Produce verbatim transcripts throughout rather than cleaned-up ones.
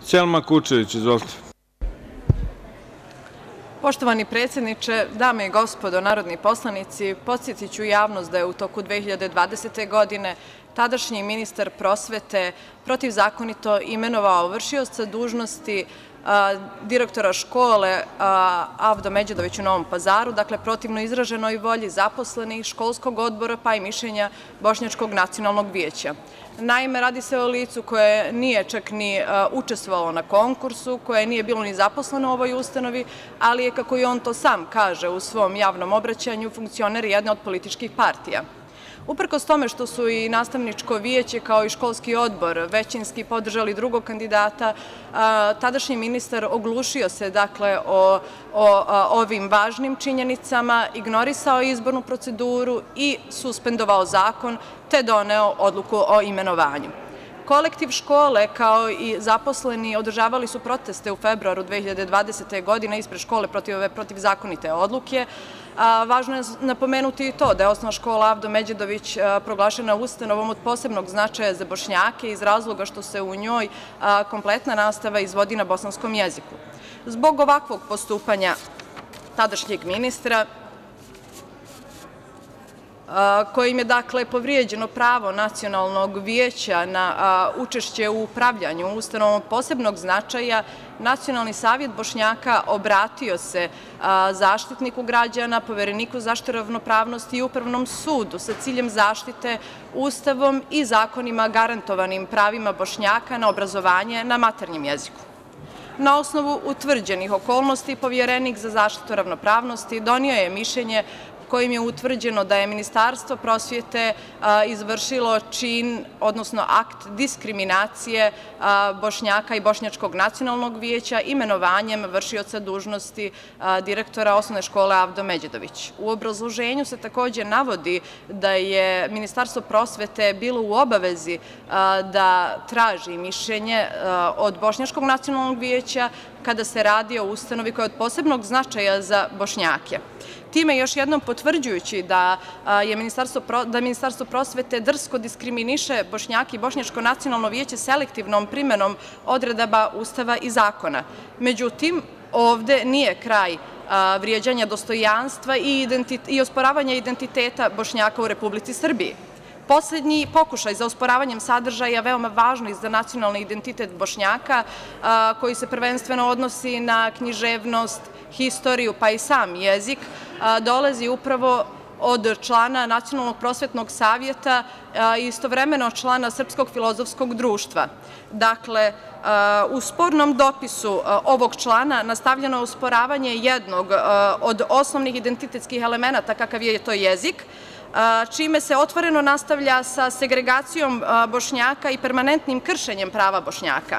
Selma Kučević, izvolite. Poštovani predsedniče, dame i gospodo narodni poslanici, podsjetiću javnost da je u toku dve hiljade dvadesete. godine tadašnji ministar prosvete protivzakonito imenovao vršioca dužnosti direktora škole Avdo Međedović u Novom Pazaru, dakle protivno izraženoj volji zaposlenih, školskog odbora, pa i mišljenja Bošnjačkog nacionalnog vijeća. Naime, radi se o licu koje nije čak ni učestvovalo na konkursu, koje nije bilo ni zaposleno u ovoj ustanovi, ali je, kako i on to sam kaže u svom javnom obraćanju, funkcioner jedne od političkih partija. Uprkos tome što su i nastavničko vijeće kao i školski odbor većinski podržali drugog kandidata, tadašnji ministar oglušio se dakle o, o ovim važnim činjenicama, ignorisao izbornu proceduru i suspendovao zakon, te doneo odluku o imenovanju. Kolektiv škole kao i zaposleni održavali su proteste u februaru dve hiljade dvadesete. godine ispred škole protiv ove protivzakonite odluke. Važno je napomenuti i to da je osnovna škola Avdo Međedović proglašena ustanovom od posebnog značaja za Bošnjake iz razloga što se u njoj kompletna nastava izvodi na bosanskom jeziku. Zbog ovakvog postupanja tadašnjeg ministra, kojim je dakle povrijeđeno pravo nacionalnog vijeća na učešće u upravljanju ustanovom od posebnog značaja, Nacionalni savjet Bošnjaka obratio se Zaštitniku građana, Povereniku za zaštitu ravnopravnosti i Upravnom sudu sa ciljem zaštite Ustavom i zakonima garantovanim pravima Bošnjaka na obrazovanje na maternjem jeziku. Na osnovu utvrđenih okolnosti, Poverenik za zaštitu ravnopravnosti donio je mišljenje kojim je utvrđeno da je Ministarstvo prosvete izvršilo čin, odnosno akt diskriminacije Bošnjaka i Bošnjačkog nacionalnog vijeća imenovanjem vršioca dužnosti direktora osnovne škole Avdo Međedović. U obrazloženju se takođe navodi da je Ministarstvo prosvete bilo u obavezi da traži mišljenje od Bošnjačkog nacionalnog vijeća kada se radi o ustanovi koja je od posebnog značaja za Bošnjake. Time još jednom potvrđujući da je Ministarstvo prosvete drsko diskriminiše Bošnjake i Bošnjačko nacionalno vijeće selektivnom primenom odredaba Ustava i zakona. Međutim, ovde nije kraj vrijeđanja dostojanstva i osporavanja identiteta Bošnjaka u Republici Srbiji. Poslednji pokušaj za osporavanjem sadržaja veoma važno za nacionalni identitet Bošnjaka, koji se prvenstveno odnosi na književnost, historiju pa i sam jezik, dolazi upravo od člana Nacionalnog prosvetnog savjeta i istovremeno člana Srpskog filozofskog društva. Dakle, u spornom dopisu ovog člana nastavljeno je osporavanje jednog od osnovnih identitetskih elemenata kakav je to jezik, čime se otvoreno nastavlja sa segregacijom Bošnjaka i permanentnim kršenjem prava Bošnjaka.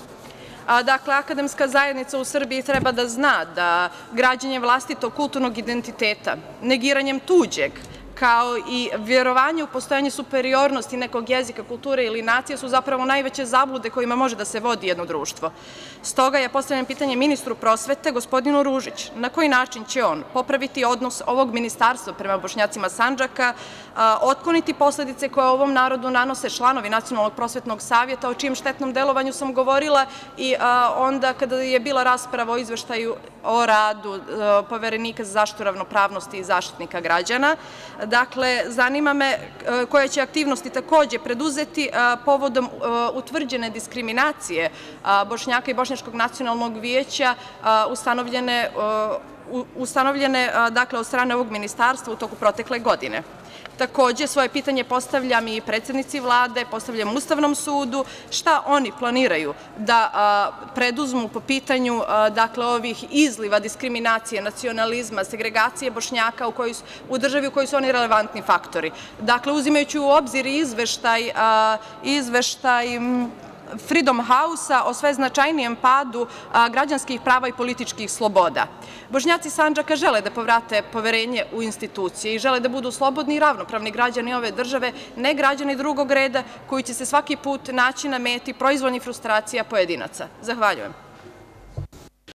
Dakle, akademska zajednica u Srbiji treba da zna da građenje vlastitog kulturnog identiteta, negiranjem tuđeg, kao i vjerovanje u postojanje superiornosti nekog jezika, kulture ili nacije su zapravo najveće zablude kojima može da se vodi jedno društvo. Stoga ja postavljam pitanje ministru prosvete, gospodinu Ružiću, na koji način će on popraviti odnos ovog ministarstva prema Bošnjacima Sandžaka, otkloniti posledice koje ovom narodu nanose članovi Nacionalnog prosvetnog savjeta, o čijem štetnom delovanju sam govorila i onda kada je bila rasprava o izveštaju o radu Poverenika za zaštitu ravnopravnosti i Zaštitnika građana. Dakle, zanima me koje će aktivnosti takođe preduzeti povodom utvrđene diskriminacije Bošnjaka i Bošnjačkog nacionalnog vijeća ustanovljene, ustanovljene dakle, od strane ovog ministarstva u toku protekle godine. Takođe, svoje pitanje postavljam i predsednici Vlade, postavljam Ustavnom sudu, šta oni planiraju da preduzmu po pitanju dakle, ovih izliva diskriminacije, nacionalizma, segregacije Bošnjaka u državi u kojoj su oni relevantni faktori. Dakle, uzimajući u obzir izveštaj, izveštaj Freedom House-a o sve značajnijem padu građanskih prava i političkih sloboda. Bošnjaci Sandžaka žele da povrate poverenje u institucije i žele da budu slobodni i ravnopravni građani ove države, ne građani drugog reda koji će se svaki put naći na meti proizvoljnih frustracija pojedinaca. Zahvaljujem.